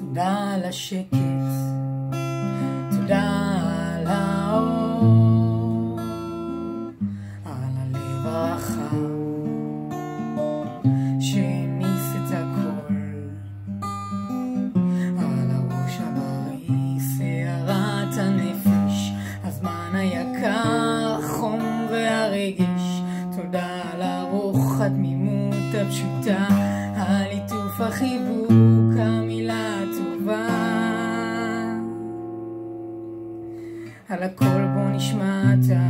תודה על השקט, תודה על האור, על הלב הרחב שהניס את הכל, על הראש הבריא, שערת הנפש, הזמן היקר, החום והרגש. תודה על הרוח, התמימות הפשוטה, הליטוף, החיבוק, המילה הטובה. על הכל בוא נשמע אתה